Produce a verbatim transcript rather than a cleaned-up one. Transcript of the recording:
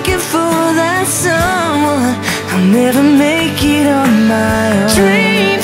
looking for that someone, I'll never make it on my own. Dream